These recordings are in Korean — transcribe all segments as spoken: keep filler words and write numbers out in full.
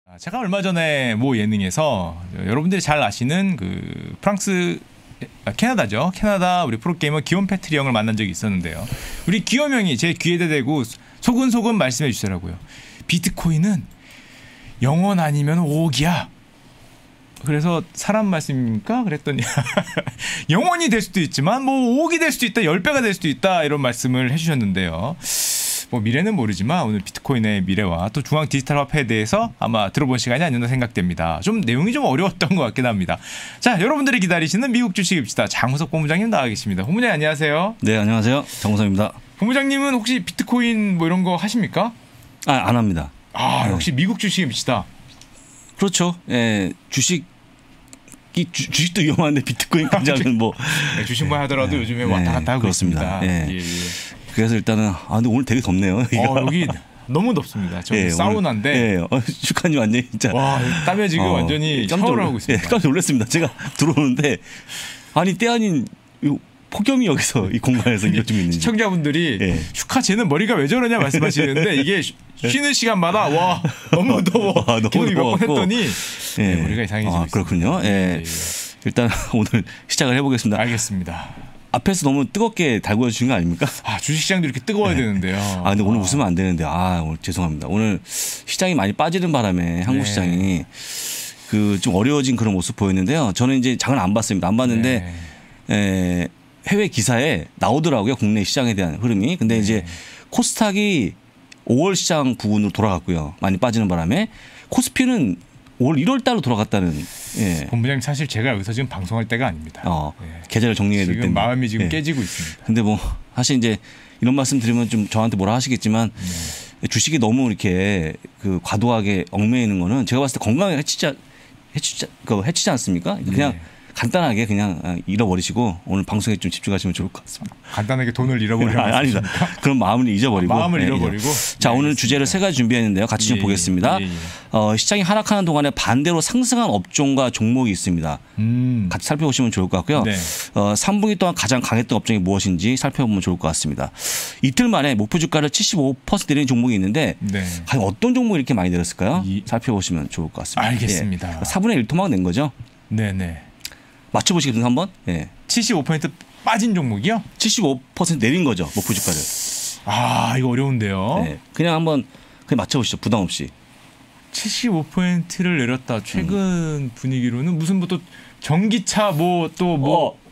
제가 얼마 전에 모 예능에서 여러분들이 잘 아시는 그 프랑스 아, 캐나다죠. 캐나다 우리 프로게이머 기욤 패트리 형을 만난 적이 있었는데요. 우리 기욤 형이 제 귀에다 대고 소근소근 말씀해 주시더라고요. 비트코인은 영원 아니면 오억이야. 그래서 사람 말씀입니까? 그랬더니 영원이 될 수도 있지만 뭐 오억이 될 수도 있다, 십 배가 될 수도 있다 이런 말씀을 해주셨는데요. 뭐 미래는 모르지만 오늘 비트코인의 미래와 또 중앙 디지털 화폐에 대해서 아마 들어본 시간이 아니었나 생각됩니다. 좀 내용이 좀 어려웠던 것 같긴 합니다. 자, 여러분들이 기다리시는 미국 주식입시다. 장우석 본부장님 나와 계십니다. 본부장님 안녕하세요. 네, 안녕하세요. 장우석입니다. 본부장님은 혹시 비트코인 뭐 이런 거 하십니까? 아, 안 합니다. 아, 네. 역시 미국 주식입시다. 그렇죠. 예, 주식 이 주, 주식도 위험한데 비트코인까지는 뭐 네, 주식만 하더라도 네, 요즘에 왔다 갔다 하고 그렇습니다. 있습니다. 예. 예, 예. 그래서 일단은 아 근데 오늘 되게 덥네요. 어, 여기 너무 덥습니다. 저 예, 사우나인데. 예, 어, 슈카님 완전히 진짜 와, 땀에 지금 어, 완전히 깜짝 샤워를 놀라- 하고 있습니다. 예, 깜짝 놀랐습니다. 제가 들어오는데 아니 때 아닌 이 폭염이 여기서 이 공간에서 이것 좀 있는지. 시청자분들이 예. 슈카 쟤는 머리가 왜 저러냐 말씀하시는데 이게 쉬- 쉬는 시간마다 와 너무 더워. 아, 너무 계속 이거 더워갖고. 했더니 예. 네, 머리가 이상해지고 아, 그렇군요. 예. 일단 오늘 시작을 해보겠습니다. 알겠습니다. 앞에서 너무 뜨겁게 달궈 주신 거 아닙니까? 아, 주식시장도 이렇게 뜨거워야 되는데요. 아 근데 오늘 웃으면 안 되는데 아 오늘 죄송합니다. 오늘 시장이 많이 빠지는 바람에 한국 네. 시장이 그 좀 어려워진 그런 모습 보였는데요. 저는 이제 장을 안 봤습니다. 안 봤는데 네. 에, 해외 기사에 나오더라고요. 국내 시장에 대한 흐름이. 근데 네. 이제 코스닥이 오월 시장 부근으로 돌아갔고요. 많이 빠지는 바람에 코스피는 올 일월 달로 돌아갔다는. 예. 본부장님 사실 제가 여기서 지금 방송할 때가 아닙니다. 어, 네. 계좌를 정리해야 될 지금 텐데. 마음이 지금 예. 깨지고 있습니다. 근데 뭐 사실 이제 이런 말씀 드리면 좀 저한테 뭐라 하시겠지만 네. 주식이 너무 이렇게 그 과도하게 얽매이는 거는 제가 봤을 때 건강에 해치지 해치지 그 해치지 않습니까? 그냥 네. 간단하게 그냥 잃어버리시고 오늘 방송에 좀 집중하시면 좋을 것 같습니다. 간단하게 돈을 잃어버리는 아니, 아니다. 그런 마음을 잊어버리고. 아, 마음을 네, 잃어버리고. 자, 네, 오늘 알겠습니다. 주제를 세 가지 준비했는데요. 같이 좀 예, 보겠습니다. 예, 예. 어, 시장이 하락하는 동안에 반대로 상승한 업종과 종목이 있습니다. 음. 같이 살펴보시면 좋을 것 같고요. 네. 어, 삼 분기 동안 가장 강했던 업종이 무엇인지 살펴보면 좋을 것 같습니다. 이틀 만에 목표 주가를 칠십오 퍼센트 내린 종목이 있는데 네. 과연 어떤 종목이 이렇게 많이 내렸을까요? 이- 살펴보시면 좋을 것 같습니다. 알겠습니다. 예. 사분의 일 토막 낸 거죠. 네네. 맞춰보시겠습니까 한번? 예. 칠십오 퍼센트 빠진 종목이요? 칠십오 퍼센트 내린 거죠. 목표 주가를. 아, 이거 어려운데요. 네. 그냥 한번 그냥 맞춰보시죠. 부담 없이. 칠십오 퍼센트를 내렸다. 최근 분위기로는 무슨 뭐 또 전기차 뭐 또 뭐 어,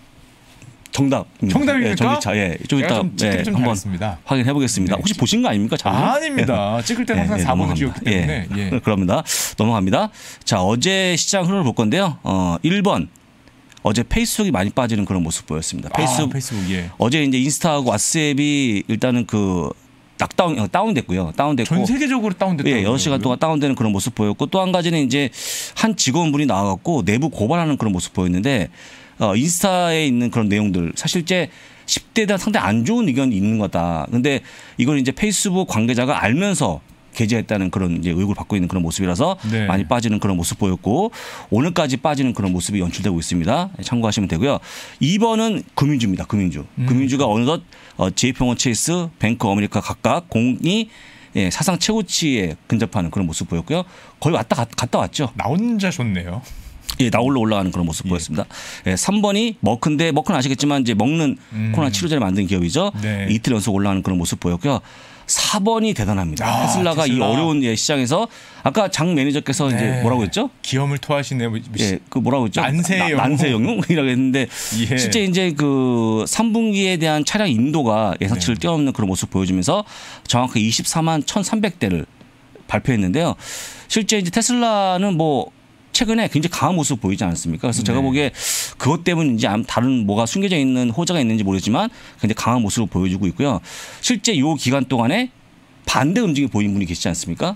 정답. 정답입니까? 예, 전기차. 예. 좀 제가 이따 좀 찍기 예, 좀 한번 잘했습니다. 확인해 보겠습니다. 네. 혹시 보신 거 아닙니까? 자료? 아닙니다. 찍을 때는 항상 사 번을 지었기 때문에. 예. 예. 그럽니다. 넘어갑니다. 자, 어제 시장 흐름을 볼 건데요. 어, 일 번. 어제 페이스북이 많이 빠지는 그런 모습 보였습니다. 페이스북, 아, 페이스북 예. 어제 이제 인스타하고 왓츠앱이 일단은 그 낙다운 어, 다운됐고요. 다운됐고 전 세계적으로 다운됐다고. 예, 여섯 시간 동안 다운되는 그런 모습 보였고 또 한 가지는 이제 한 직원분이 나와갖고 내부 고발하는 그런 모습 보였는데 어, 인스타에 있는 그런 내용들 사실 이제 십 대에 대한 상당히 안 좋은 의견이 있는 거다. 근데 이걸 이제 페이스북 관계자가 알면서 게재했다는 그런 이제 의혹을 받고 있는 그런 모습이라서 네. 많이 빠지는 그런 모습 보였고 오늘까지 빠지는 그런 모습이 연출되고 있습니다. 참고하시면 되고요. 이 번은 금융주입니다. 금융주. 음. 금융주가 어느덧 어, 제이피모건 체이스, 뱅크 어메리카 각각 공이 예, 사상 최고치에 근접하는 그런 모습 보였고요. 거의 왔다 갔, 갔다 왔죠. 나 혼자 좋네요. 예, 나홀로 올라가는 그런 모습 예. 보였습니다. 예, 삼 번이 머크인데 머크는 아시겠지만 이제 먹는 음. 코로나 치료제를 만든 기업이죠. 네. 이틀 연속 올라가는 그런 모습 보였고요. 사 번이 대단합니다. 아, 테슬라가 테슬라. 이 어려운 예, 시장에서 아까 장 매니저께서 네. 이제 뭐라고 했죠? 기염을 토하시네요. 뭐, 예, 그 뭐라고 했죠? 난세 영웅. 난세 영웅이라고 했는데 예. 실제 이제 그 삼 분기에 대한 차량 인도가 예상치를 네. 뛰어넘는 그런 모습 보여주면서 정확히 이십사만 천삼백 대를 발표했는데요. 실제 이제 테슬라는 뭐 최근에 굉장히 강한 모습 보이지 않았습니까? 그래서 제가 네. 보기에 그것 때문인지 아니면 다른 뭐가 숨겨져 있는 호재가 있는지 모르겠지만 굉장히 강한 모습을 보여주고 있고요. 실제 이 기간 동안에 반대 움직임이 보이는 분이 계시지 않습니까?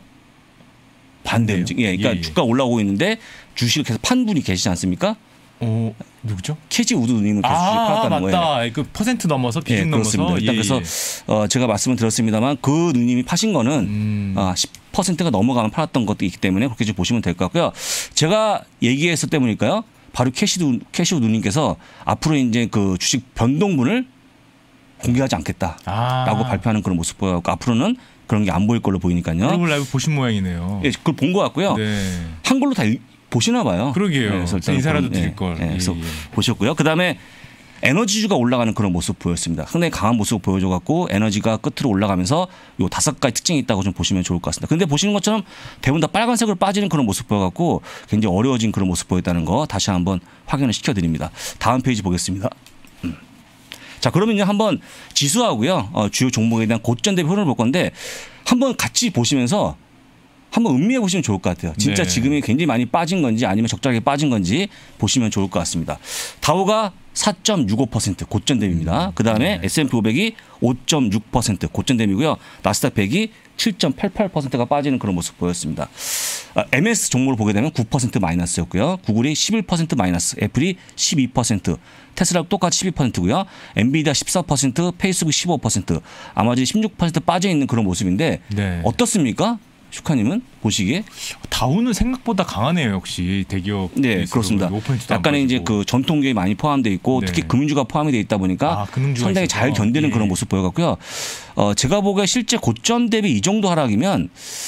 반대 반대요? 움직임. 예, 그러니까 예, 예. 주가 올라오고 있는데 주식을 계속 판 분이 계시지 않습니까? 어, 누구죠? 캐지 우드 누님은 계속 주식 아, 팔았다는 거예요. 맞다. 그 퍼센트 넘어서 비중 예, 넘어서. 그렇습니다. 일단 예, 그래서 예. 어, 제가 말씀을 드렸습니다만 그 누님이 파신 거는 음. 아, 십 퍼센트가 넘어가면 팔았던 것도 있기 때문에 그렇게 좀 보시면 될 것 같고요. 제가 얘기했을 때문일까요? 바로 캐시우 캐시우 누님께서 앞으로 이제 그 주식 변동분을 공개하지 않겠다라고 아. 발표하는 그런 모습 보여갖고 앞으로는 그런 게 안 보일 걸로 보이니까요. 글로벌 라이브 보신 모양이네요. 예, 그걸 본 것 같고요. 네. 한글로 다 보시나 봐요. 그러게요. 네, 그래서 일단 인사라도 그런, 드릴 걸. 예, 예, 그래서 예, 예. 보셨고요. 그다음에 에너지주가 올라가는 그런 모습 보였습니다. 상당히 강한 모습을 보여줘갖고 에너지가 끝으로 올라가면서 요 다섯 가지 특징이 있다고 좀 보시면 좋을 것 같습니다. 근데 보시는 것처럼 대부분 다 빨간색으로 빠지는 그런 모습 보여갖고 굉장히 어려워진 그런 모습 보였다는 거 다시 한번 확인을 시켜드립니다. 다음 페이지 보겠습니다. 음. 자, 그러면 이제 한번 지수하고요. 어, 주요 종목에 대한 고점 대비 흐름을 볼 건데 한번 같이 보시면서 한번 음미해 보시면 좋을 것 같아요. 진짜 네. 지금이 굉장히 많이 빠진 건지 아니면 적절하게 빠진 건지 보시면 좋을 것 같습니다. 다우가 사 점 육오 퍼센트 고점 대비입니다. 음. 그다음에 네. 에스 앤 피 오백이 오 점 육 퍼센트 고점 대비고요. 나스닥 백이 칠 점 팔팔 퍼센트가 빠지는 그런 모습 보였습니다. 아, 엠에스 종목을 보게 되면 구 퍼센트 마이너스였고요. 구글이 십일 퍼센트 마이너스, 애플이 십이 퍼센트, 테슬라 똑같이 십이 퍼센트고요. 엔비디아 십사 퍼센트, 페이스북 십오 퍼센트, 아마존이 십육 퍼센트 빠져 있는 그런 모습인데 네. 어떻습니까? 슈카님은 보시기에? 다우는 생각보다 강하네요. 역시 대기업. 네, 그렇습니다. 약간의 이제 그 전통기업이 많이 포함되어 있고 네. 특히 금융주가 포함이 되어 있다 보니까 아, 금융주가 상당히 있어서. 잘 견디는 예. 그런 모습 보여갖고요. 어, 제가 보기에 실제 고점 대비 이 정도 하락이면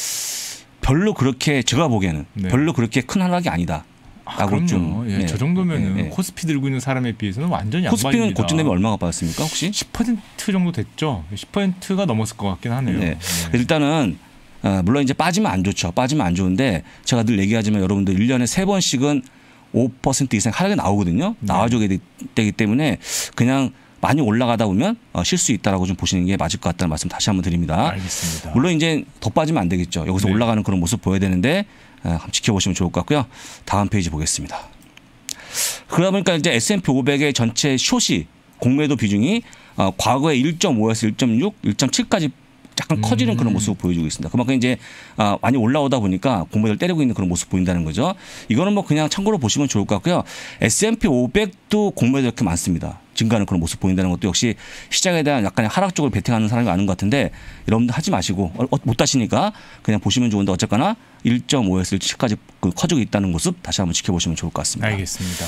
별로 그렇게 제가 보기에는 네. 별로 그렇게 큰 하락이 아니다. 아, 라고 그럼요. 좀, 예, 네. 저 정도면은 네, 네. 코스피 들고 있는 사람에 비해서는 완전 양반입니다. 코스피는 고점 대비 얼마가 받았습니까 혹시? 십 퍼센트 정도 됐죠. 십 퍼센트가 넘었을 것 같긴 하네요. 네. 일단은 어, 물론 이제 빠지면 안 좋죠. 빠지면 안 좋은데 제가 늘 얘기하지만 여러분들 일 년에 세 번씩은 오 퍼센트 이상 하락이 나오거든요. 네. 나와줘야 되- 되기 때문에 그냥 많이 올라가다 보면 어, 쉴 수 있다라고 좀 보시는 게 맞을 것 같다는 말씀 다시 한번 드립니다. 알겠습니다. 물론 이제 더 빠지면 안 되겠죠. 여기서 네. 올라가는 그런 모습 보여야 되는데 어, 한번 지켜보시면 좋을 것 같고요. 다음 페이지 보겠습니다. 그러다 보니까 이제 에스 앤 피 오백의 전체 숏이 공매도 비중이 어, 과거에 일 점 오에서 일 점 육, 일 점 칠까지 약간 커지는 그런 모습을 보여주고 있습니다. 그만큼 이제 아, 많이 올라오다 보니까 공매도를 때리고 있는 그런 모습 보인다는 거죠. 이거는 뭐 그냥 참고로 보시면 좋을 것 같고요. 에스 앤 피 오백도 공매도 이렇게 많습니다. 증가하는 그런 모습 보인다는 것도 역시 시장에 대한 약간의 하락 쪽을 베팅하는 사람이 많은 것 같은데 여러분들 하지 마시고 어, 못 다시니까 그냥 보시면 좋은데 어쨌거나 일 점 오에서 일 점 칠까지 그 커지고 있다는 모습 다시 한번 지켜보시면 좋을 것 같습니다. 알겠습니다.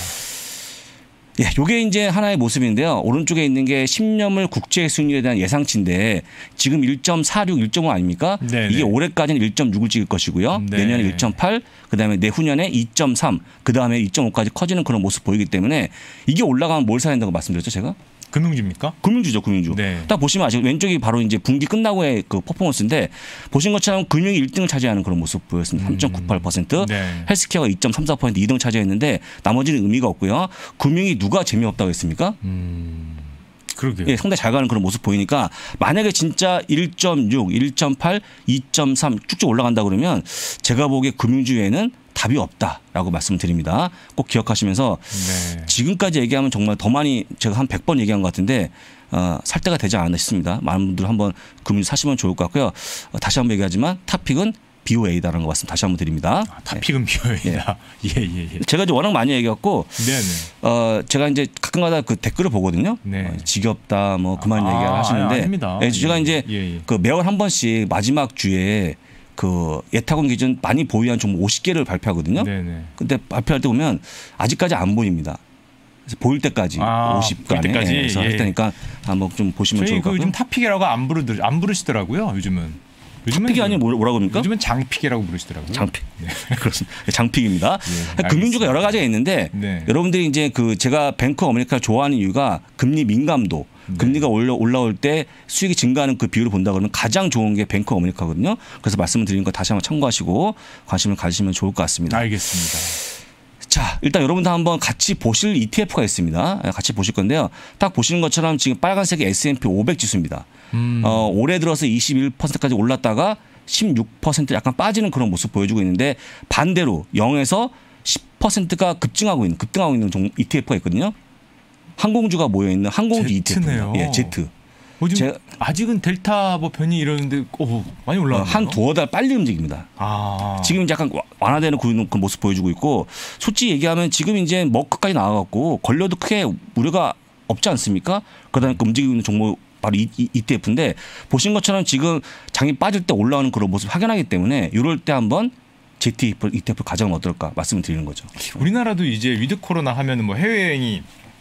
예, 요게 이제 하나의 모습인데요. 오른쪽에 있는 게 십 년물 국제 수익률에 대한 예상치인데 지금 일 점 사육, 일 점 오 아닙니까? 네네. 이게 올해까지는 일 점 육을 찍을 것이고요. 네. 내년에 일 점 팔, 그다음에 내후년에 이 점 삼, 그다음에 이 점 오까지 커지는 그런 모습 보이기 때문에 이게 올라가면 뭘 사야 된다고 말씀드렸죠, 제가? 금융주입니까? 금융주죠, 금융주. 네. 딱 보시면 아시죠? 왼쪽이 바로 이제 분기 끝나고의 그 퍼포먼스인데 보신 것처럼 금융이 일 등을 차지하는 그런 모습 보였습니다. 삼 점 구팔 퍼센트, 네. 헬스케어가 이 점 삼사 퍼센트 이 등 차지했는데 나머지는 의미가 없고요. 금융이 누가 재미없다고 했습니까? 음, 그러게요. 예, 상당히 잘 가는 그런 모습 보이니까 만약에 진짜 일 점 육, 일 점 팔, 이 점 삼 쭉쭉 올라간다 그러면 제가 보기에 금융주에는 답이 없다라고 말씀드립니다. 꼭 기억하시면서 네. 지금까지 얘기하면 정말 더 많이 제가 한 백 번 얘기한 것 같은데 어, 살 때가 되지 않았나 싶습니다. 많은 분들 한번 금융주 사시면 좋을 것 같고요. 어, 다시 한번 얘기하지만 탑픽은 비 오 에이다라는 거 말씀 다시 한번 드립니다. 아, 탑픽은 비어있다. 예, 예, 예. 제가 이제 워낙 많이 얘기했고 네네. 어, 제가 이제 가끔가다 그 댓글을 보거든요. 네. 어, 지겹다 뭐 그만 아, 얘기를 하시는데 아니, 아닙니다. 예, 제가 예, 이제 예, 예. 그 매월 한 번씩 마지막 주에 그 예탁원 기준 많이 보유한 종목 오십 개를 발표하거든요. 네네. 근데 발표할 때 보면 아직까지 안 보입니다. 그래서 보일 때까지 아, 오십 보일 간에 때까지? 그래서 예. 할 테니까 한번 좀 보시면 저희 좋을 것 그 요즘 같고요. 탑픽이라고 안 부르들 안 부르시더라고요. 요즘은. 요즘은 픽이 아니면 뭐라고 합니까? 요즘은 장픽이라고 부르시더라고요. 장픽. 네. 그렇습니다. 장픽입니다. 예, 금융주가 여러 가지가 있는데 네. 여러분들이 이제 그 제가 뱅크 어메리카 좋아하는 이유가 금리 민감도, 네. 금리가 올라 올라올 때 수익이 증가하는 그 비율을 본다 그러면 가장 좋은 게 뱅크 어메리카거든요. 그래서 말씀을 드리는 거 다시 한번 참고하시고 관심을 가지시면 좋을 것 같습니다. 알겠습니다. 자, 일단 여러분들 한번 같이 보실 이 티 에프가 있습니다. 같이 보실 건데요. 딱 보시는 것처럼 지금 빨간색이 에스 앤 피 오백 지수입니다. 음. 어, 올해 들어서 이십일 퍼센트까지 올랐다가 십육 퍼센트 약간 빠지는 그런 모습 보여주고 있는데 반대로 영에서 십 퍼센트가 급증하고 있는 급등하고 있는 종 이 티 에프가 있거든요. 항공주가 모여 있는 항공주 제트네요. 이 티 에프입니다. 예, 제트. 뭐 지금 제가- 아직은 델타 뭐 변이 이러는데 오, 많이 어, 올라왔네요. 한 두어 달 빨리 움직입니다. 아. 지금 약간 완화되는 그 모습 보여주고 있고 솔직히 얘기하면 지금 이제 머크까지 나와갖고 걸려도 크게 우려가 없지 않습니까? 그러다 보니까 움직이고 있는 종목 바로 이, 이, 이 티 에프인데 보신 것처럼 지금 장이 빠질 때 올라오는 그런 모습 확연하기 때문에 이럴 때 한번 제 티 에프, 이 티 에프 가져가면 어떨까 말씀을 드리는 거죠. 우리나라도 이제 위드 코로나 하면은 뭐 해외여행이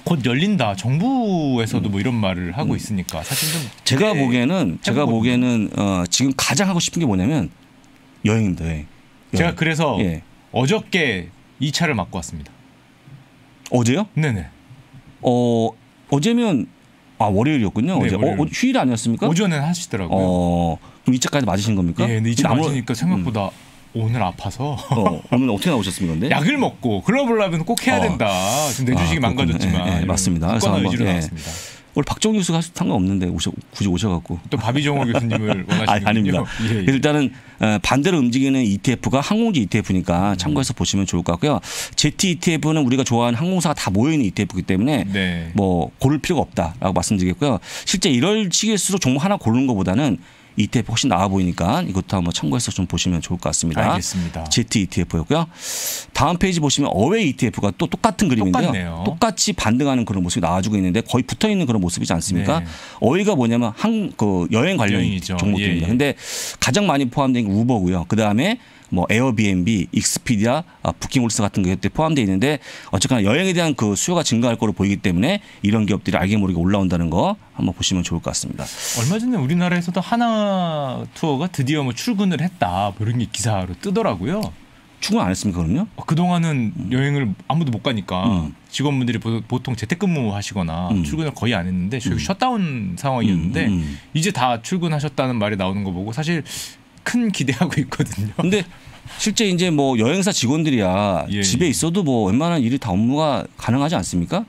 곧 열린다. 정부에서도 뭐 이런 말을 하고 있으니까 사실 좀 제가 보기에는 제가 해보거든요. 보기에는 어, 지금 가장 하고 싶은 게 뭐냐면 여행입니다. 여행. 제가 여행. 그래서 예. 어저께 이 차를 맞고 왔습니다. 어제요? 네네. 어 어제면 아 월요일이었군요. 네, 어제 월요일. 어, 어, 휴일 아니었습니까? 오전에 하시더라고요. 어 그럼 이 차까지 맞으신 겁니까? 예, 근데 이 차 아무- 맞으니까 생각보다 오늘 아파서 어, 오늘 어떻게 나오셨습니까? 근데? 약을 먹고 글로벌라면 꼭 해야 어. 된다. 지금 내주식이 아, 망가졌지만 그렇군요. 예, 예, 맞습니다. 그래서 국가나 한번, 의지로 예. 나왔습니다. 오늘 박정희 교수가 상관없는데 오셔, 굳이 오셔갖고. 또 바비종호 교수님을 원하시는군요. 아니, 아닙니다. 예, 예. 그래서 일단은 어, 반대로 움직이는 이티에프가 항공지 이티에프니까 음. 참고해서 보시면 좋을 것 같고요. 제트 이티에프는 우리가 좋아하는 항공사가 다 모여있는 이티에프이기 때문에 네. 뭐 고를 필요가 없다라고 말씀드리겠고요. 실제 이럴 시기일수록 종목 하나 고르는 것보다는 이티에프 훨씬 나아 보이니까 이것도 한번 참고해서 좀 보시면 좋을 것 같습니다. 알겠습니다. 제트 이티에프였고요. 다음 페이지 보시면 어웨이 이티에프가 또 똑같은 그림인데요. 똑같네요. 똑같이 반등하는 그런 모습이 나와주고 있는데 거의 붙어 있는 그런 모습이지 않습니까? 네. 어웨이가 뭐냐면 한 그 여행 관련 여행이죠. 종목입니다. 예, 예. 근데 가장 많이 포함된 게 우버고요. 그 다음에 뭐 에어비앤비, 익스피디아, 아, 부킹홀스 같은 것들이 포함되어 있는데 어쨌거나 여행에 대한 그 수요가 증가할 거로 보이기 때문에 이런 기업들이 알게 모르게 올라온다는 거 한번 보시면 좋을 것 같습니다. 얼마 전에 우리나라에서도 하나 투어가 드디어 뭐 출근을 했다. 뭐 이런 게 기사로 뜨더라고요. 출근 안 했습니까 그럼요? 어, 그동안은 여행을 아무도 못 가니까 음. 직원분들이 보- 보통 재택근무 하시거나 음. 출근을 거의 안 했는데 저희 셧다운 상황이었는데 음, 음. 이제 다 출근하셨다는 말이 나오는 거 보고 사실 큰 기대하고 있거든요. 근데 실제 이제 뭐 여행사 직원들이야 예, 집에 예. 있어도 뭐 웬만한 일이 다 업무가 가능하지 않습니까?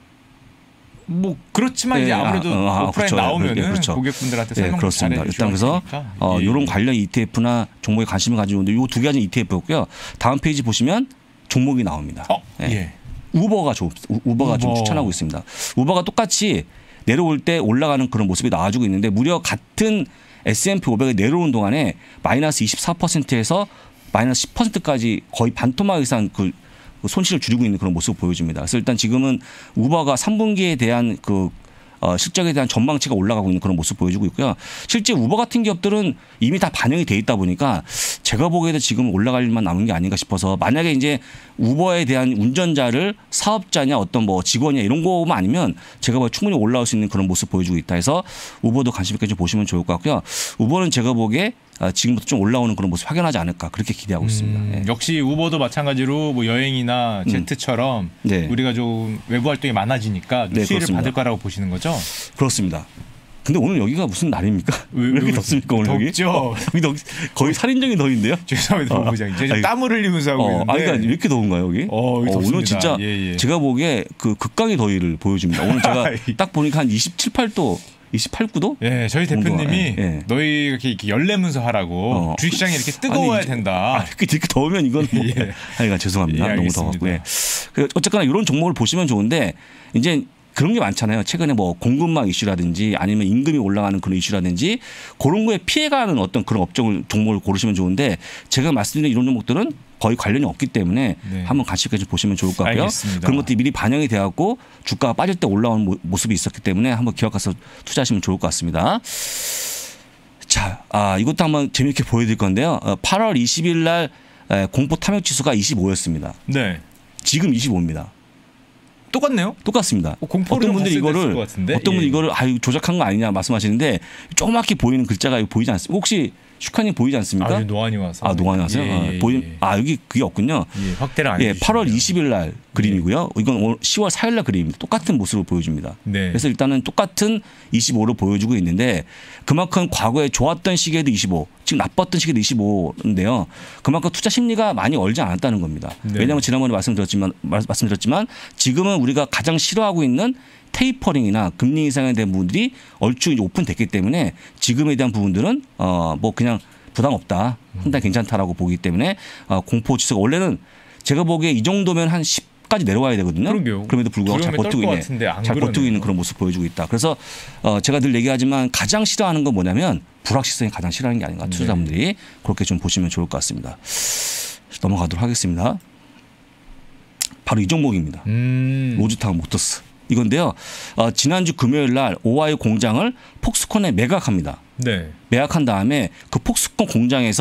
뭐 그렇지만 이제 예, 아무래도 아, 아, 오프라인 그렇죠. 나오면은 예, 그렇죠. 고객분들한테 네, 설명 그렇습니다. 잘해 일단 그래서 어, 예. 이런 관련 이티에프나 종목에 관심을 가지고 있는데 이 두 가지 이티에프였고요. 다음 페이지 보시면 종목이 나옵니다. 어, 예. 예. 우버가 좀 우버가 좀 우버. 추천하고 있습니다. 우버가 똑같이 내려올 때 올라가는 그런 모습이 나와주고 있는데 무려 같은 에스앤피 오백이 내려오는 동안에 마이너스 이십사 퍼센트에서 마이너스 십 퍼센트까지 거의 반토막 이상 그 손실을 줄이고 있는 그런 모습을 보여줍니다. 그래서 일단 지금은 우버가 삼 분기에 대한 그 어, 실적에 대한 전망치가 올라가고 있는 그런 모습 보여주고 있고요. 실제 우버 같은 기업들은 이미 다 반영이 돼 있다 보니까 제가 보기에도 지금 올라갈 일만 남은 게 아닌가 싶어서 만약에 이제 우버에 대한 운전자를 사업자냐 어떤 뭐 직원이냐 이런 거만 아니면 제가 보기에 충분히 올라올 수 있는 그런 모습 보여주고 있다 해서 우버도 관심 있게 좀 보시면 좋을 것 같고요. 우버는 제가 보기에 지금부터 좀 올라오는 그런 모습 확연하지 않을까 그렇게 기대하고 있습니다. 음, 예. 역시 우버도 마찬가지로 뭐 여행이나 제트처럼 네. 우리가 좀 외부 활동이 많아지니까 네, 수혜를 그렇습니다. 받을 거라고 보시는 거죠? 그렇습니다. 근데 오늘 여기가 무슨 날입니까? 왜- 왜, 이렇게 왜 덥습니까 오늘 여기? 덥죠. 어, 여기 더- 거의 살인적인 더위인데요? 죄송합니다, 어, 본부장님. 제가 지금 아니, 땀을 흘리면서 하고 어, 있는데. 아니, 그러니까 왜 이렇게 더운가요 여기? 어, 여기 덥습니다. 오늘 진짜 예, 예. 제가 보기에 그 극강의 더위를 보여줍니다. 오늘 제가 아이. 딱 보니까 한 이십칠, 팔 도, 이십팔, 구 도? 예, 저희 온도가, 대표님이 예, 예. 너희 이렇게, 이렇게 열내면서 하라고 어. 주식시장이 이렇게 뜨거워야 아니, 된다. 아, 이렇게, 이렇게 더우면 이건 뭐. 예. 하여간 죄송합니다. 예, 너무 알겠습니다. 더웠고. 예. 그 어쨌거나 이런 종목을 보시면 좋은데 이제 그런 게 많잖아요. 최근에 뭐 공급망 이슈라든지 아니면 임금이 올라가는 그런 이슈라든지 그런 거에 피해가는 어떤 그런 업종을 종목을 고르시면 좋은데 제가 말씀드린 이런 종목들은 거의 관련이 없기 때문에 네. 한번 같이 좀 보시면 좋을 것 같고요. 알겠습니다. 그런 것들이 미리 반영이 되었고 주가가 빠질 때 올라오는 모- 모습이 있었기 때문에 한번 기억해서 투자하시면 좋을 것 같습니다. 자, 아, 이것도 한번 재미있게 보여드릴 건데요. 어, 팔월 이십일 날 에, 공포 탐욕 지수가 이십오였습니다. 네. 지금 이십오입니다. 똑같네요. 똑같습니다. 어, 공포를 어떤 분들이 봤을 때 이거를 것 같은데? 어떤 분이 예. 이거를 아유 조작한 거 아니냐 말씀하시는데 조그맣게 보이는 글자가 여기 보이지 않습니까? 혹시 슈카님 보이지 않습니까? 아, 노안이 와서. 아, 노안이 와서요? 예, 아, 예, 보임, 예. 아, 여기 그게 없군요. 예, 확대를 안 예, 해주시네요. 팔월 이십일 날 그림이고요. 이건 오늘 시월 사일 날 그림입니다. 똑같은 모습을 보여줍니다. 네. 그래서 일단은 똑같은 이십오로 보여주고 있는데 그만큼 과거에 좋았던 시기에도 이십오, 지금 나빴던 시기에도 이십오인데요. 그만큼 투자 심리가 많이 얼지 않았다는 겁니다. 네. 왜냐하면 지난번에 말씀드렸지만 말- 말씀드렸지만 지금은 우리가 가장 싫어하고 있는 테이퍼링이나 금리 인상에 대한 부분들이 얼추 이제 오픈됐기 때문에 지금에 대한 부분들은 어 뭐 그냥 부담 없다, 상당히 괜찮다라고 보기 때문에 어 공포 지수가 원래는 제가 보기에 이 정도면 한 십까지 내려와야 되거든요. 그러게요. 그럼에도 불구하고 잘 두려움에 버티고 떨 것 있네. 같은데 안 잘 버티고 그러네요. 있는 그런 모습 보여주고 있다. 그래서 어 제가 늘 얘기하지만 가장 싫어하는 건 뭐냐면 불확실성이 가장 싫어하는 게 아닌가. 투자자분들이 그렇게 좀 보시면 좋을 것 같습니다. 넘어가도록 하겠습니다. 바로 이 종목입니다. 음. 로즈타운 모터스. 이건데요. 어, 지난주 금요일 날 오하이오 공장을 폭스콘에 매각합니다. 네. 매각한 다음에 그 폭스콘 공장에서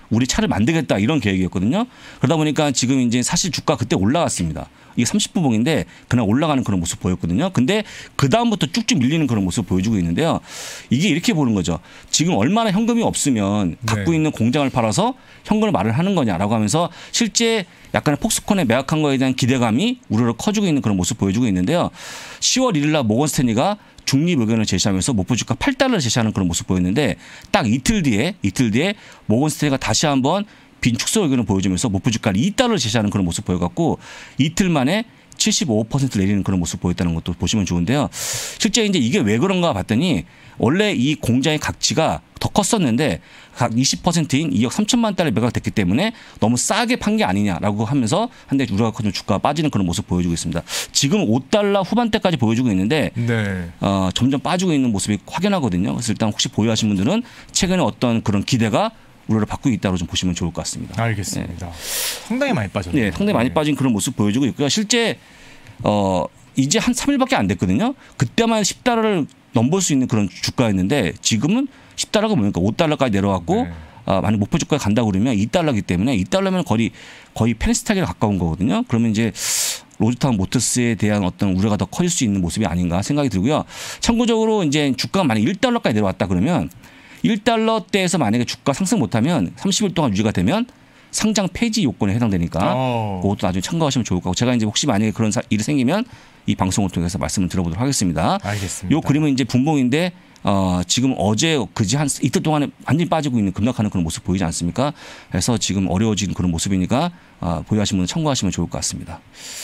우리 차를 만들겠다 이런 계획이었거든요. 그러다 보니까 지금 이제 사실 주가 그때 올라갔습니다. 이게 삼십 분봉인데 그날 올라가는 그런 모습 보였거든요. 근데 그 다음부터 쭉쭉 밀리는 그런 모습 보여주고 있는데요. 이게 이렇게 보는 거죠. 지금 얼마나 현금이 없으면 갖고 네. 있는 공장을 팔아서 현금을 마련하는 거냐라고 하면서 실제 약간의 폭스콘에 매각한 거에 대한 기대감이 우려로 커지고 있는 그런 모습 보여주고 있는데요. 시월 일일 날 모건 스탠리가 중립 의견을 제시하면서 목표 주가 팔 달러를 제시하는 그런 모습 보였는데 딱 이틀 뒤에 이틀 뒤에 모건 스탠리가 다시 한번 빈 축소 의견을 보여주면서 목표 주가를 이 달러를 제시하는 그런 모습 보여갖고 이틀 만에 칠십오 퍼센트 내리는 그런 모습 보였다는 것도 보시면 좋은데요. 실제 이제 이게 왜 그런가 봤더니 원래 이 공장의 가치가 더 컸었는데 각 이십 퍼센트인 이억 삼천만 달러 매각됐기 때문에 너무 싸게 판 게 아니냐라고 하면서 한때 우려가 커진 주가가 빠지는 그런 모습 보여주고 있습니다. 지금 오 달러 후반대까지 보여주고 있는데 네. 어, 점점 빠지고 있는 모습이 확연하거든요. 그래서 일단 혹시 보유하신 분들은 최근에 어떤 그런 기대가 우려를 받고 있다고 좀 보시면 좋을 것 같습니다. 알겠습니다. 네. 상당히 많이 빠졌네요. 네, 상당히 많이 네. 빠진 그런 모습 보여주고 있고요. 실제 어, 이제 한 삼 일밖에 안 됐거든요. 그때만 십 달러를 넘볼 수 있는 그런 주가였는데 지금은 십 달러가 뭡니까? 오 달러까지 내려왔고 네. 아, 만약 목표 주가에 간다고 그러면 이 달러이기 때문에 이 달러면 거의 거의 페니스타기에 가까운 거거든요. 그러면 이제 로즈타운 모터스에 대한 어떤 우려가 더 커질 수 있는 모습이 아닌가 생각이 들고요. 참고적으로 이제 주가가 만약 일 달러까지 내려왔다 그러면 일 달러대에서 만약에 주가 상승 못하면 삼십 일 동안 유지가 되면 상장 폐지 요건에 해당되니까 오. 그것도 나중에 참고하시면 좋을 것 같고 제가 이제 혹시 만약에 그런 일이 생기면 이 방송을 통해서 말씀을 드려보도록 하겠습니다. 알겠습니다. 요 그림은 이제 분봉인데 어, 지금 어제 그지 한 이틀 동안에 완전히 빠지고 있는 급락하는 그런 모습 보이지 않습니까? 그래서 지금 어려워진 그런 모습이니까 어, 보유하신 분은 참고하시면 좋을 것 같습니다.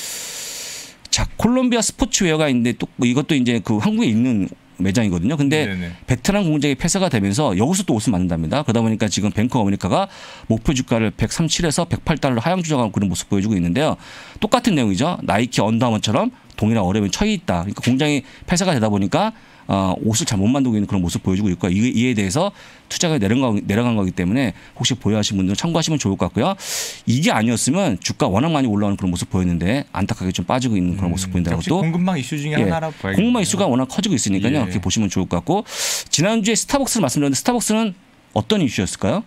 자, 콜롬비아 스포츠웨어가 있는데 또 이것도 이제 그 한국에 있는 매장이거든요. 근데 네네. 베트남 공장이 폐쇄가 되면서 여기서 또 옷을 만든답니다. 그러다 보니까 지금 뱅크 오브 아메리카가 목표 주가를 백삼십칠에서 백팔 달러로 하향 조정하는 그런 모습 보여주고 있는데요. 똑같은 내용이죠. 나이키, 언더아머처럼 동일한 어려움에 처해 있다. 그러니까 공장이 폐쇄가 되다 보니까 어, 옷을 잘 못 만들고 있는 그런 모습 보여주고 있고 이, 이에 대해서 투자가 내려간, 내려간 거기 때문에 혹시 보유하신 분들은 참고하시면 좋을 것 같고요. 이게 아니었으면 주가 워낙 많이 올라오는 그런 모습 보였는데 안타깝게 좀 빠지고 있는 그런 모습 보인다는 역시 것도 공급망 이슈 중에 예, 하나라고 봐야겠네요. 공급망 이슈가 워낙 커지고 있으니까요. 예. 이렇게 보시면 좋을 것 같고 지난주에 스타벅스를 말씀드렸는데 스타벅스는 어떤 이슈였을까요?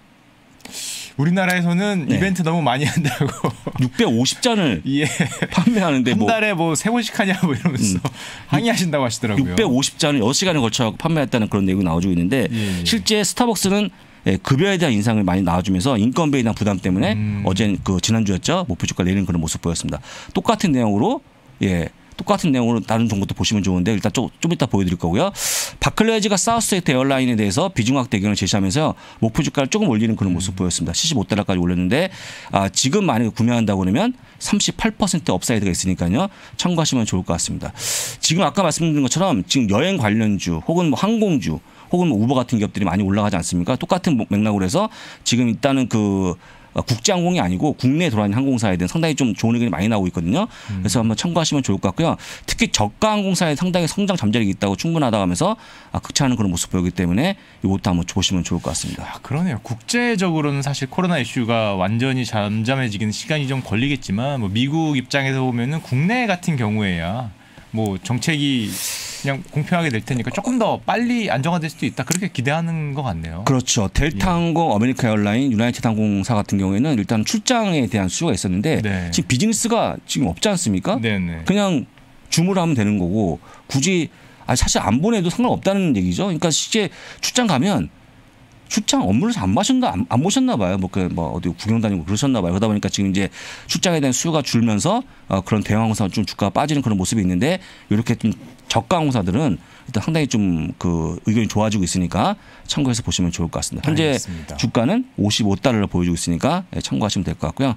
우리나라에서는 네. 이벤트 너무 많이 한다고 육백오십 잔을 예. 판매하는데 한 뭐 달에 뭐 세 번씩 하냐 뭐 이러면서 음. 항의하신다고 하시더라고요. 육백오십 잔을 여섯 시간에 걸쳐 판매했다는 그런 내용이 나와주고 있는데 예, 예. 실제 스타벅스는 급여에 대한 인상을 많이 나와주면서 인건비에 대한 부담 때문에 음. 어제 그 지난주였죠. 목표 주가 내리는 그런 모습 보였습니다. 똑같은 내용으로 예. 똑같은 내용으로 다른 정보도 보시면 좋은데 일단 좀, 좀 이따 보여드릴 거고요. 바클레이즈가 사우스웨이트 에어라인에 대해서 비중학 대경을 제시하면서 목표 주가를 조금 올리는 그런 모습 음. 보였습니다. 칠십오 달러까지 올렸는데 아, 지금 만약에 구매한다고 그러면 삼십팔 퍼센트 업사이드가 있으니까요. 참고하시면 좋을 것 같습니다. 지금 아까 말씀드린 것처럼 지금 여행 관련주 혹은 뭐 항공주 혹은 뭐 우버 같은 기업들이 많이 올라가지 않습니까? 똑같은 맥락으로 해서 지금 일단은 그 국제항공이 아니고 국내에 돌아다니는 항공사에 대한 상당히 좀 좋은 의견이 많이 나오고 있거든요. 음. 그래서 한번 참고하시면 좋을 것 같고요. 특히 저가 항공사에 상당히 성장 잠재력이 있다고 충분하다고 하면서 극찬하는 그런 모습 보이기 때문에 이것도 한번 보시면 좋을 것 같습니다. 아, 그러네요. 국제적으로는 사실 코로나 이슈가 완전히 잠잠해지기는 시간이 좀 걸리겠지만 뭐 미국 입장에서 보면은 국내 같은 경우에야 뭐 정책이 그냥 공평하게 될 테니까 조금 더 빨리 안정화될 수도 있다. 그렇게 기대하는 것 같네요. 그렇죠. 델타 예. 항공, 아메리카 에어라인, 유나이티드 항공사 같은 경우에는 일단 출장에 대한 수요가 있었는데 네. 지금 비즈니스가 지금 없지 않습니까? 네네. 그냥 주문하면 되는 거고 굳이 아니 사실 안 보내도 상관없다는 얘기죠. 그러니까 실제 출장 가면 출장 업무를 잘 안 마셨나 안, 안 보셨나 봐요. 뭐, 그, 뭐 어디 구경 다니고 그러셨나 봐요. 그러다 보니까 지금 이제 출장에 대한 수요가 줄면서 어, 그런 대형 항공사 좀 주가가 빠지는 그런 모습이 있는데 이렇게 좀 저가 항공사들은 일단 상당히 좀 그 의견이 좋아지고 있으니까 참고해서 보시면 좋을 것 같습니다. 현재 알겠습니다. 주가는 오십오 달러를 보여주고 있으니까 참고하시면 될 것 같고요.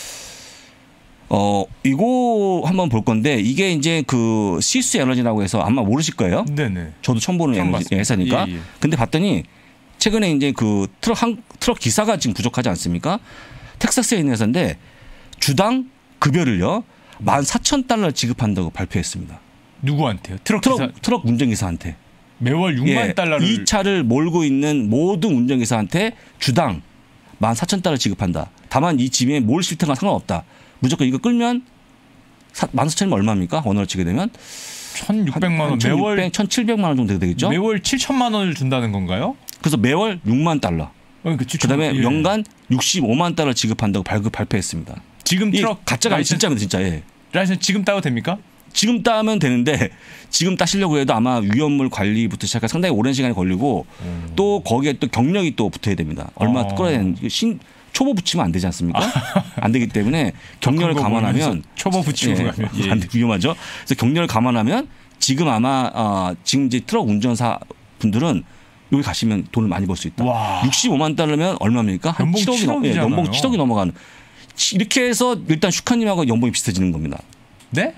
어, 이거 한번 볼 건데 이게 이제 그 시스 에너지라고 해서 아마 모르실 거예요. 네네. 저도 처음 보는 처음 에너지 회사니까. 예, 예. 근데 봤더니 최근에 이제 그 트럭 한, 트럭 기사가 지금 부족하지 않습니까? 텍사스에 있는 회사인데 주당 급여를요 만 사천 달러 지급한다고 발표했습니다. 누구한테요? 트럭 트럭, 기사 트럭 운전기사한테. 매월 육만 예, 달러를 이 차를 몰고 있는 모든 운전기사한테 주당 만 사천 달러 지급한다. 다만 이 짐에 뭘 실태가 상관없다. 무조건 이거 끌면 만 사천이면 얼마입니까? 언어를 치게 되면 천육백만 원 매월 천칠백만 원 정도 되겠죠? 매월 칠천만 원을 준다는 건가요? 그래서 매월 육만 달러. 어, 그 그다음에 예. 연간 육십오만 달러 지급한다고 발급 발표했습니다. 지금 이 트럭 가짜가 아니 라이센스, 진짜입니다, 진짜. 예. 라이센스 지금 따도 됩니까? 지금 따면 되는데 지금 따시려고 해도 아마 위험물 관리부터 시작해 상당히 오랜 시간이 걸리고 음. 또 거기에 또 경력이 또 붙어야 됩니다. 얼마 어. 끌어야 되는 신 초보 붙이면 안 되지 않습니까? 안 되기 때문에 경력을 감안하면 초보 붙이고 예, 가면 예. 안 돼, 위험하죠. 그래서 경력을 감안하면 지금 아마 어, 지금 이제 트럭 운전사 분들은 여기 가시면 돈을 많이 벌 수 있다. 와. 육십오만 달러면 얼마입니까? 한 연봉 칠억이 넘, 예, 칠억이잖아요. 연봉 칠억이 넘어가는. 이렇게 해서 일단 슈카님하고 연봉이 비슷해지는 겁니다. 네?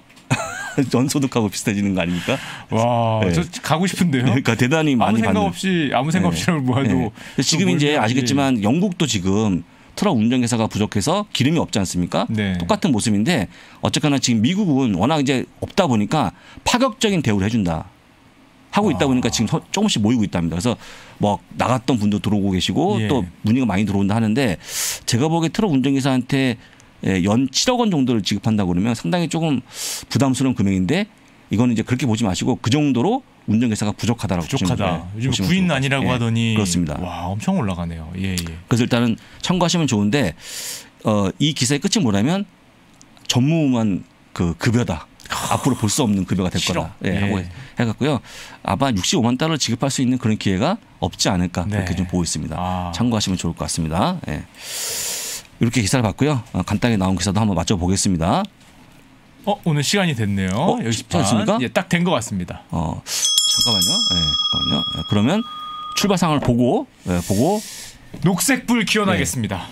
연소득하고 비슷해지는 거 아닙니까? 와, 네. 저 가고 싶은데요. 그러니까 대단히 아무 많이 생각 받는. 없이 아무 생각 없이 네. 모아도 네. 지금 이제 아시겠지만 영국도 지금 트럭 운전기사가 부족해서 기름이 없지 않습니까? 네. 똑같은 모습인데 어쨌거나 지금 미국은 워낙 이제 없다 보니까 파격적인 대우를 해준다. 하고 있다 보니까 지금 조금씩 모이고 있답니다. 그래서 뭐 나갔던 분도 들어오고 계시고 예. 또 문의가 많이 들어온다 하는데 제가 보기에 트럭 운전기사한테 연 칠억 원 정도를 지급한다고 그러면 상당히 조금 부담스러운 금액인데 이거는 이제 그렇게 보지 마시고 그 정도로 운전기사가 부족하다라고 부족하다. 요즘 보시면 구인난이라고 예. 하더니 그렇습니다. 와, 엄청 올라가네요. 예, 예. 그래서 일단은 참고하시면 좋은데 어, 이 기사의 끝이 뭐냐면 전무후무한 그 급여다. 앞으로 볼 수 없는 급여가 될 싫어. 거다. 예, 예. 하고 해갖고요. 아마 육십오만 달러를 지급할 수 있는 그런 기회가 없지 않을까 네. 그렇게 좀 보고 있습니다. 아. 참고하시면 좋을 것 같습니다. 예. 이렇게 기사를 봤고요. 어, 간단하게 나온 기사도 한번 맞춰보겠습니다. 어, 오늘 시간이 됐네요. 어, 여기서 됐습니까? 예, 딱 된 것 같습니다. 어, 잠깐만요. 예, 잠깐만요. 예, 그러면 출발상을 보고 예, 보고 녹색불 기원하겠습니다.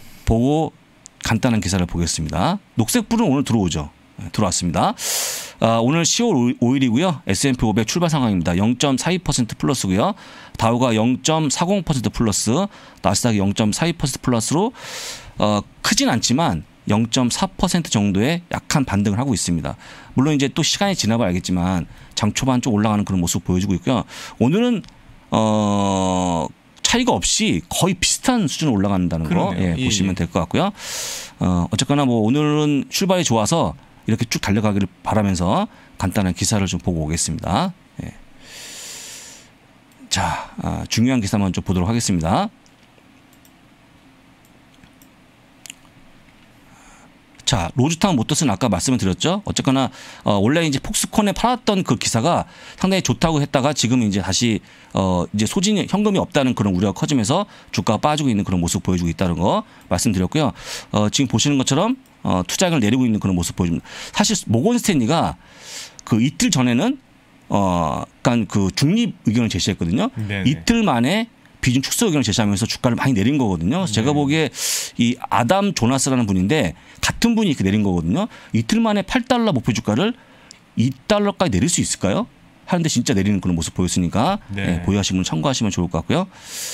보고 간단한 기사를 보겠습니다. 녹색불은 오늘 들어오죠. 네, 들어왔습니다. 아, 오늘 시월 오일이고요. 에스 앤 피 오백 출발 상황입니다. 영 점 사이 퍼센트 플러스고요. 다우가 영 점 사공 퍼센트 플러스, 나스닥이 영 점 사이 퍼센트 플러스로 어, 크진 않지만 영 점 사 퍼센트 정도의 약한 반등을 하고 있습니다. 물론 이제 또 시간이 지나봐야 알겠지만 장 초반 좀 올라가는 그런 모습 보여주고 있고요. 오늘은 어, 차이가 없이 거의 비슷한 수준으로 올라간다는 거 예, 예, 보시면 예. 될 것 같고요. 어, 어쨌거나 뭐 오늘은 출발이 좋아서 이렇게 쭉 달려가기를 바라면서 간단한 기사를 좀 보고 오겠습니다. 예. 자, 아, 중요한 기사만 좀 보도록 하겠습니다. 자, 로즈타운 모터스는 아까 말씀을 드렸죠. 어쨌거나 어, 원래 이제 폭스콘에 팔았던 그 기사가 상당히 좋다고 했다가 지금 이제 다시 어, 이제 소진이 현금이 없다는 그런 우려가 커지면서 주가가 빠지고 있는 그런 모습 보여주고 있다는 거 말씀드렸고요. 어, 지금 보시는 것처럼 어, 투자액을 내리고 있는 그런 모습 보여줍니다. 사실 모건 스탠리가 그 이틀 전에는 어, 약간 그 중립 의견을 제시했거든요. 네네. 이틀 만에 비중 축소 의견을 제시하면서 주가를 많이 내린 거거든요. 그래서 제가 보기에 이 아담 조나스라는 분인데 같은 분이 이렇게 내린 거거든요. 이틀 만에 팔 달러 목표 주가를 이 달러까지 내릴 수 있을까요? 하는데 진짜 내리는 그런 모습 보였으니까 네. 네, 보유하시는 분 참고하시면 좋을 것 같고요.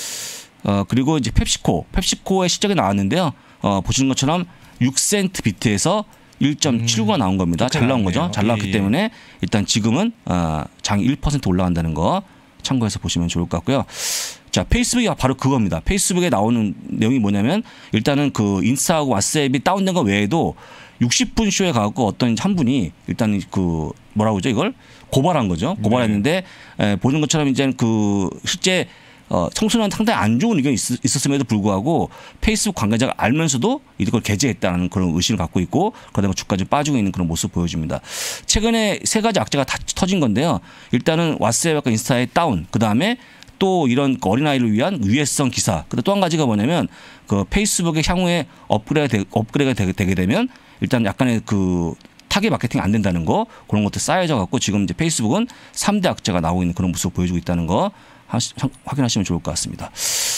어, 그리고 이제 펩시코, 펩시코의 실적이 나왔는데요. 어, 보시는 것처럼 육 센트 비트에서 일 점 칠구가 나온 겁니다. 잘 나온 거죠. 잘 나왔기 예, 예. 때문에 일단 지금은 어, 장 일 퍼센트 올라간다는 거 참고해서 보시면 좋을 것 같고요. 자, 페이스북이 바로 그겁니다. 페이스북에 나오는 내용이 뭐냐면 일단은 그 인스타하고 왓츠앱이 다운된 거 외에도 육십 분 쇼에 가고 어떤 한 분이 일단 그 뭐라고 그러죠 이걸 고발한 거죠. 고발했는데 에, 보는 것처럼 이제 그 실제 어, 청소년한테 상당히 안 좋은 의견이 있, 있었음에도 불구하고 페이스북 관계자가 알면서도 이걸 게재했다는 그런 의심을 갖고 있고 그러다가 주가가 좀 빠지고 있는 그런 모습 보여줍니다. 최근에 세 가지 악재가 다 터진 건데요. 일단은 왓츠앱과 인스타의 다운, 그 다음에 또 이런 어린아이를 위한 유해성 기사. 또 한 가지가 뭐냐면 그 페이스북의 향후에 업그레이드 업그레이드가 되게 되면 일단 약간의 그 타겟 마케팅이 안 된다는 거 그런 것도 쌓여져 갖고 지금 이제 페이스북은 삼 대 악재가 나오고 있는 그런 모습을 보여주고 있다는 거 하시, 확인하시면 좋을 것 같습니다.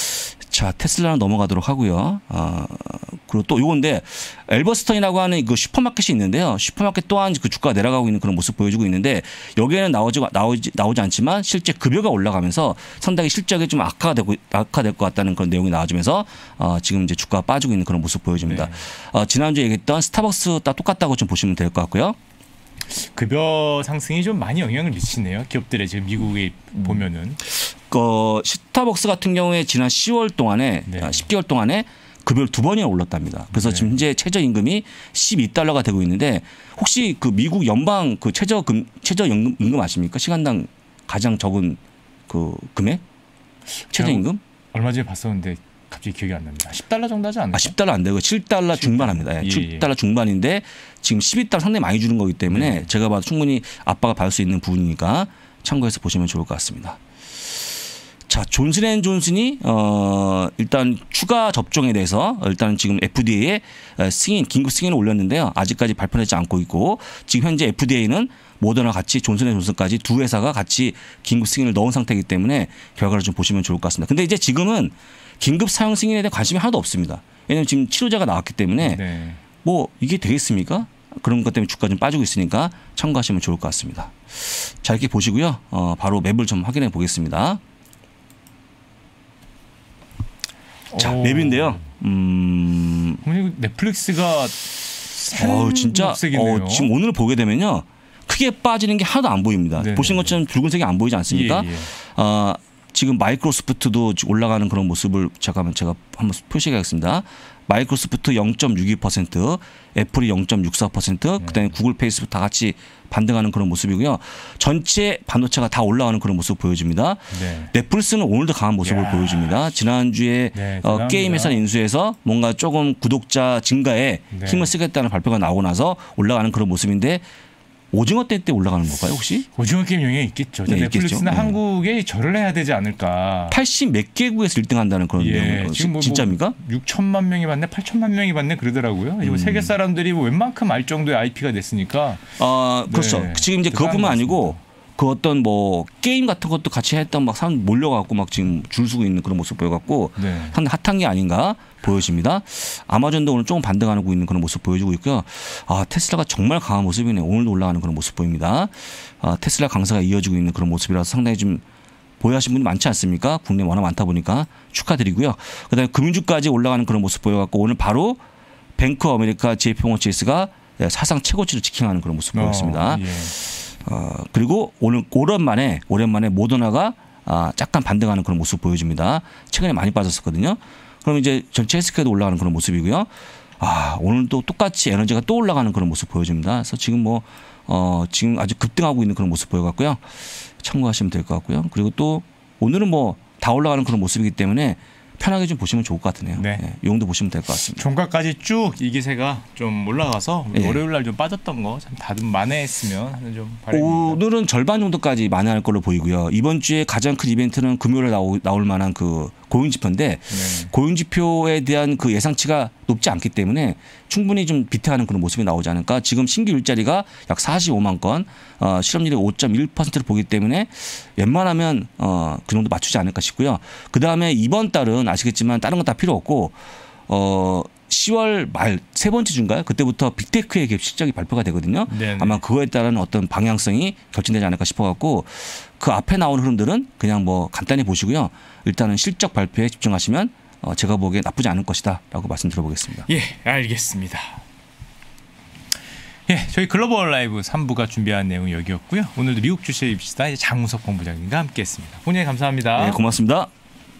자, 테슬라는 넘어가도록 하고요. 아, 그리고 또 요건데 엘버스턴이라고 하는 그 슈퍼마켓이 있는데요. 슈퍼마켓 또한 그 주가가 내려가고 있는 그런 모습 보여주고 있는데 여기에는 나오지 나오지 나오지 않지만 실제 급여가 올라가면서 상당히 실적이 좀 악화가 되고 악화될 것 같다는 그런 내용이 나와주면서 어, 지금 이제 주가가 빠지고 있는 그런 모습 보여줍니다. 네. 어, 지난주에 얘기했던 스타벅스 딱 똑같다고 좀 보시면 될 것 같고요. 급여 상승이 좀 많이 영향을 미치네요. 기업들의 지금 미국에 보면은. 그 스타벅스 같은 경우에 지난 시월 동안에 네. 십 개월 동안에 급여를 두 번이나 올랐답니다. 그래서 네. 지금 현재 최저임금이 십이 달러가 되고 있는데 혹시 그 미국 연방 그 최저금 최저임금 임금 아십니까? 시간당 가장 적은 그 금액? 최저임금? 얼마 전에 봤었는데 갑자기 기억이 안 납니다. 십 달러 정도 하지 않나요? 아, 십 달러 안 되고 칠 달러 중반합니다. 예, 예, 칠 달러 중반인데 지금 십이 달러 상당히 많이 주는 거기 때문에 네. 제가 봐도 충분히 압박을 받을 수 있는 부분이니까 참고해서 보시면 좋을 것 같습니다. 자, 존슨앤존슨이 어 일단 추가 접종에 대해서 일단 지금 에프디에이에 승인 긴급 승인을 올렸는데요. 아직까지 발표하지 않고 있고 지금 현재 에프디에이는 모더나 같이 존슨앤존슨까지 두 회사가 같이 긴급 승인을 넣은 상태이기 때문에 결과를 좀 보시면 좋을 것 같습니다. 근데 이제 지금은 긴급 사용 승인에 대한 관심이 하나도 없습니다. 왜냐하면 지금 치료제가 나왔기 때문에 네. 뭐 이게 되겠습니까? 그런 것 때문에 주가 좀 빠지고 있으니까 참고하시면 좋을 것 같습니다. 자, 이렇게 보시고요. 어 바로 맵을 좀 확인해 보겠습니다. 자, 오. 맵인데요. 음. 넷플릭스가 어, 진짜 색이네요. 어, 지금 오늘 보게 되면요. 크게 빠지는 게 하나도 안 보입니다. 네네. 보신 것처럼 붉은색이 안 보이지 않습니까? 예, 예. 어, 지금 마이크로소프트도 올라가는 그런 모습을 잠깐만 제가 한번 표시하겠습니다. 마이크로소프트 영 점 육이 퍼센트, 애플이 영 점 육사 퍼센트, 그다음에 구글, 페이스북 다 같이 반등하는 그런 모습이고요. 전체 반도체가 다 올라가는 그런 모습 보여줍니다. 네. 넷플릭스는 오늘도 강한 모습을 야. 보여줍니다. 지난주에 네, 어, 게임 회사 인수해서 뭔가 조금 구독자 증가에 네. 힘을 쓰겠다는 발표가 나오고 나서 올라가는 그런 모습인데 오징어 때 때 올라가는 걸까요 혹시? 오징어 게임 영향이 있겠죠. 네, 넷플릭스는 있겠죠. 네. 한국에 절을 해야 되지 않을까. 팔십 몇 개국에서 일 등 한다는 그런 예, 내용. 지금 뭐, 진짜입니까? 뭐 육천만 명이 봤네, 팔천만 명이 봤네 그러더라고요. 이거 음. 세계 사람들이 뭐 웬만큼 알 정도의 아이피가 됐으니까. 아, 그렇죠. 네, 지금 이제 대단한 그것뿐만 것 아니고 같습니다. 그 어떤 뭐 게임 같은 것도 같이 했던 막 사람 몰려갖고 막 지금 줄 서고 있는 그런 모습 보여갖고 네. 상당히 핫한 게 아닌가 보여집니다. 아마존도 오늘 조금 반등하고 있는 그런 모습 보여주고 있고요. 아, 테슬라가 정말 강한 모습이네요. 오늘도 올라가는 그런 모습 보입니다. 아, 테슬라 강세가 이어지고 있는 그런 모습이라서 상당히 좀 보유하신 분이 많지 않습니까? 국내 워낙 많다 보니까 축하드리고요. 그다음에 금융주까지 올라가는 그런 모습 보여갖고 오늘 바로 뱅크 어메리카 제이피모건체이스가 사상 최고치를 지킹하는 그런 모습 보였습니다. 어, 예. 어, 그리고 오늘 오랜만에 오랜만에 모더나가 아, 약간 반등하는 그런 모습 보여줍니다. 최근에 많이 빠졌었거든요. 그럼 이제 전체 헬스케어도 올라가는 그런 모습이고요. 아, 오늘도 똑같이 에너지가 또 올라가는 그런 모습 보여줍니다. 그래서 지금 뭐 어, 지금 아주 급등하고 있는 그런 모습 보여갖고요. 참고하시면 될 것 같고요. 그리고 또 오늘은 뭐 다 올라가는 그런 모습이기 때문에 편하게 좀 보시면 좋을 것 같네요. 네. 예, 이 정도 보시면 될 것 같습니다. 종가까지 쭉 이 기세가 좀 올라가서 예. 월요일 날 좀 빠졌던 거 참 다들 만회했으면 하는 좀 바람입니다. 오늘은 절반 정도까지 만회할 걸로 보이고요. 이번 주에 가장 큰 이벤트는 금요일에 나오, 나올 만한 그 고용지표인데 네. 고용지표에 대한 그 예상치가 높지 않기 때문에 충분히 좀 비트하는 그런 모습이 나오지 않을까. 지금 신규 일자리가 약 사십오만 건, 어, 실업률이 오 점 일 퍼센트를 보기 때문에 웬만하면 어, 그 정도 맞추지 않을까 싶고요. 그 다음에 이번 달은 아시겠지만 다른 건 다 필요 없고 어, 시월 말 세 번째 주인가요? 그때부터 빅테크의 갭 실적이 발표가 되거든요. 네네. 아마 그거에 따른 어떤 방향성이 결정되지 않을까 싶어갖고 그 앞에 나온 흐름들은 그냥 뭐 간단히 보시고요. 일단은 실적 발표에 집중하시면 어, 제가 보기에 나쁘지 않을 것이다라고 말씀드려보겠습니다. 예, 알겠습니다. 예, 저희 글로벌 라이브 삼 부가 준비한 내용이 여기였고요. 오늘도 미국 주식에 입시다 장우석 본부장님과 함께했습니다. 본인 감사합니다. 네, 고맙습니다.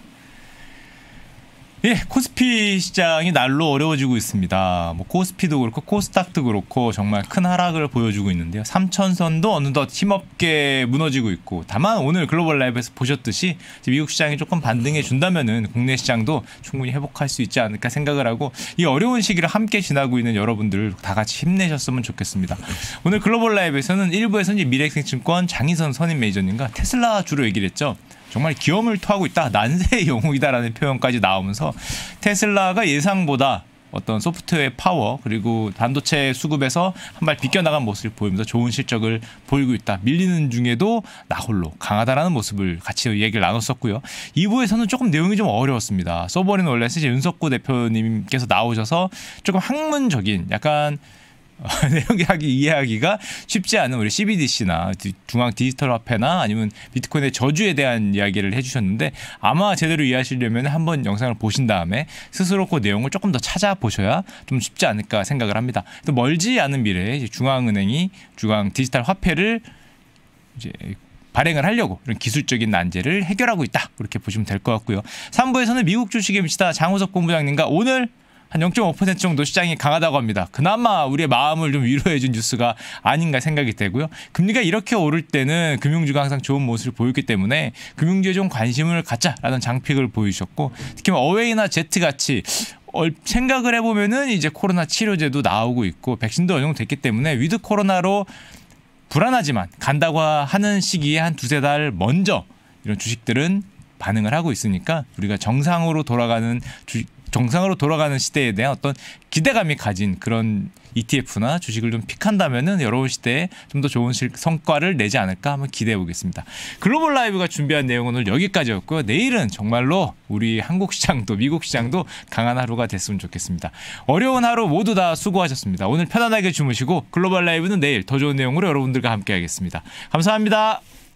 예, 코스피 시장이 날로 어려워지고 있습니다. 뭐 코스피도 그렇고 코스닥도 그렇고 정말 큰 하락을 보여주고 있는데요. 삼천선도 어느덧 힘없게 무너지고 있고, 다만 오늘 글로벌 라이브에서 보셨듯이 미국 시장이 조금 반등해 준다면은 국내 시장도 충분히 회복할 수 있지 않을까 생각을 하고, 이 어려운 시기를 함께 지나고 있는 여러분들 다 같이 힘내셨으면 좋겠습니다. 오늘 글로벌 라이브에서는 일부에서는 이제 미래생증권 장희선 선임 매니저님과 테슬라 주로 얘기를 했죠. 정말 기염을 토하고 있다, 난세의 영웅이다라는 표현까지 나오면서 테슬라가 예상보다 어떤 소프트웨어 파워 그리고 반도체 수급에서 한 발 비껴나간 모습을 보이면서 좋은 실적을 보이고 있다. 밀리는 중에도 나 홀로 강하다라는 모습을 같이 얘기를 나눴었고요. 이 부에서는 조금 내용이 좀 어려웠습니다. 서버린 원래는 이제 윤석구 대표님께서 나오셔서 조금 학문적인 약간 내용하기 이해하기가 쉽지 않은 우리 씨비디씨나 중앙 디지털 화폐나 아니면 비트코인의 저주에 대한 이야기를 해주셨는데, 아마 제대로 이해하시려면 한번 영상을 보신 다음에 스스로 그 내용을 조금 더 찾아보셔야 좀 쉽지 않을까 생각을 합니다. 또 멀지 않은 미래에 중앙은행이 중앙 디지털 화폐를 이제 발행을 하려고 이런 기술적인 난제를 해결하고 있다, 그렇게 보시면 될 것 같고요. 삼 부에서는 미국 주식의 미치다 장우석 본부장님과 오늘 한 영 점 오 퍼센트 정도 시장이 강하다고 합니다. 그나마 우리의 마음을 좀 위로해준 뉴스가 아닌가 생각이 되고요. 금리가 이렇게 오를 때는 금융주가 항상 좋은 모습을 보였기 때문에 금융주에 좀 관심을 갖자라는 장픽을 보여주셨고, 특히 어웨이나 제트같이 생각을 해보면은 이제 코로나 치료제도 나오고 있고 백신도 어느 정도 됐기 때문에 위드 코로나로 불안하지만 간다고 하는 시기에 한 두세 달 먼저 이런 주식들은 반응을 하고 있으니까 우리가 정상으로 돌아가는 주식 정상으로 돌아가는 시대에 대한 어떤 기대감이 가진 그런 이티에프나 주식을 좀 픽한다면은 여러분 시대에 좀 더 좋은 성과를 내지 않을까 한번 기대해 보겠습니다. 글로벌 라이브가 준비한 내용은 오늘 여기까지였고요. 내일은 정말로 우리 한국 시장도 미국 시장도 강한 하루가 됐으면 좋겠습니다. 어려운 하루 모두 다 수고하셨습니다. 오늘 편안하게 주무시고 글로벌 라이브는 내일 더 좋은 내용으로 여러분들과 함께 하겠습니다. 감사합니다.